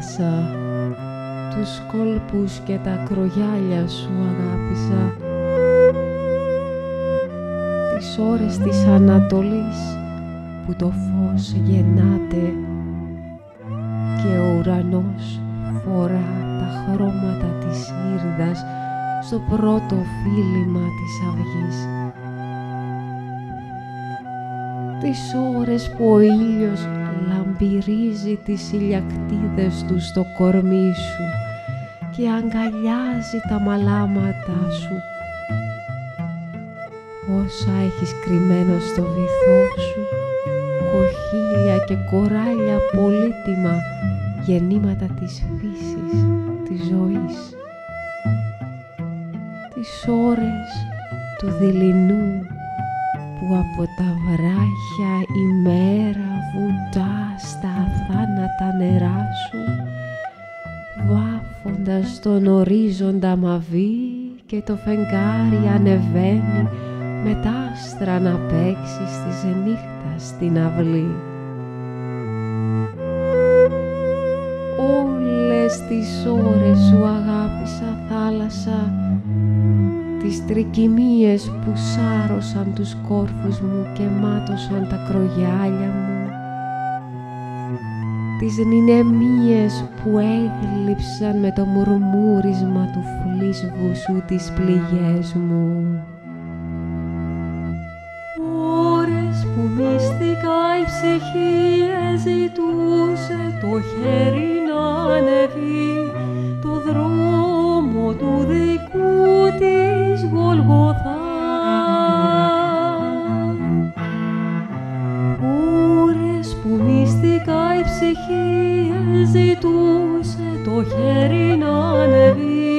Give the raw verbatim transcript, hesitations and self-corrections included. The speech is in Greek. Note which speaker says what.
Speaker 1: θάλασσα, τους κόλπους και τα κρογιάλια σου αγάπησα. Τις ώρες της Ανατολής που το φως γεννάται και ο ουρανός φορά τα χρώματα της ήρδας στο πρώτο φίλημα της αυγής. Τις ώρες που ο ήλιος λαμπυρίζει τις ηλιακτίδες του στο κορμί σου και αγκαλιάζει τα μαλάματά σου. Όσα έχεις κρυμμένο στο βυθό σου, κοχύλια και κοράλια πολύτιμα γεννήματα της φύσης, της ζωής. Τις ώρες του δειλινού που από τα βράχια η μέρα βουτά στα αθάνατα νερά σου, βάφοντας τον ορίζοντα μαβί και το φεγγάρι ανεβαίνει με τα άστρα να παίξει της νύχτας στην αυλή. Όλες τις ώρες σου αγάπησα, θάλασσα, τις τρικυμίες που σάρωσαν τους κόρφους μου και μάτωσαν τα κρογιάλια μου, τις νηνεμίες που έγλειψαν με το μουρμούρισμα του φλίσβου σου τις πληγές μου.
Speaker 2: Ώρες που μυστικά η ψυχή ζητούσε το χέρι να ανεβεί το δρόμο του δικού της Γολγοθά. Ώρες που μυστικά η ψυχή ζητούσε το χέρι να ανεβεί